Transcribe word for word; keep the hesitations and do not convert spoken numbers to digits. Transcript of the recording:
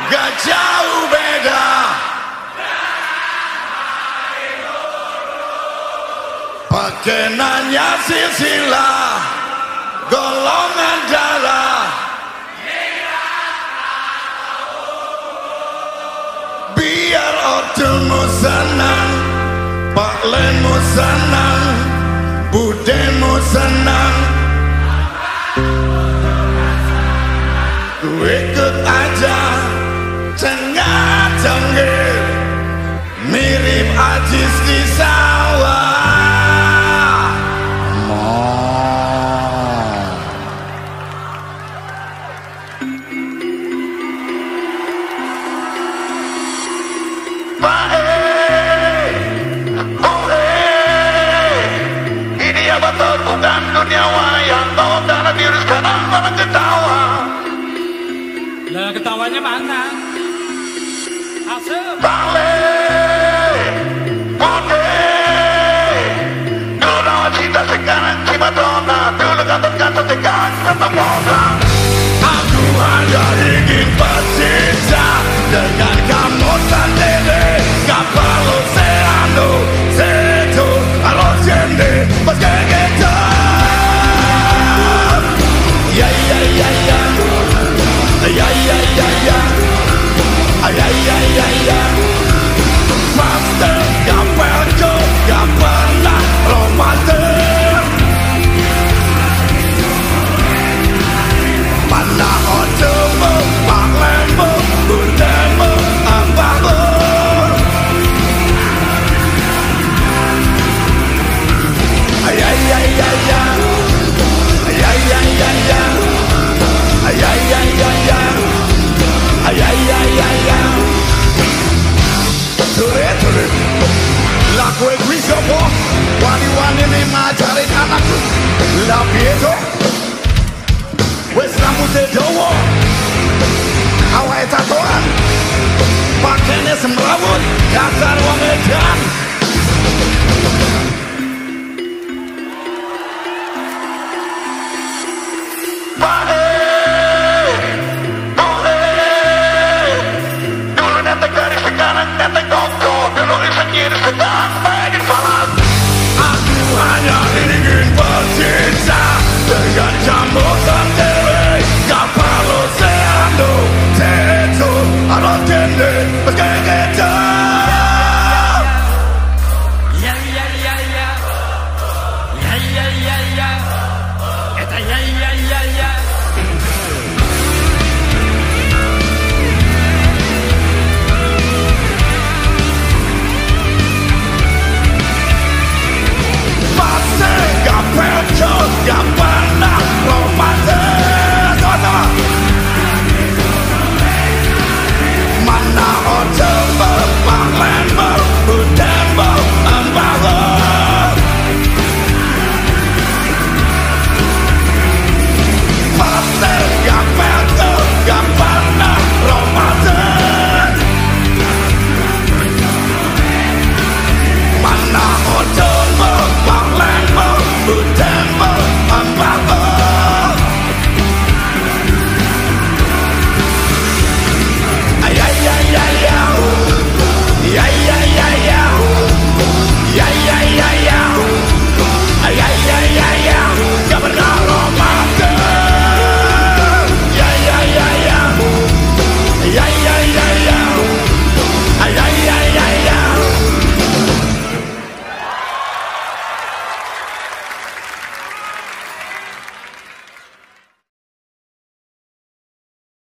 gak jauh beda. Pakai nanya silsilah golongan darah, biar ortumu senang, pak lenmu senang, budemu senang. Ku ikut aja tengah-tengah, mirip Ajis di sawah. Bukan dunia wayang, bawa darah virus sekarang malah ketawa. Lah ketawanya mana? Asep. Balik, putih. Dulu nama cinta sekarang cuma dona. Dulu kata-kata sekarang kata moda. Aku hanya ingin pasti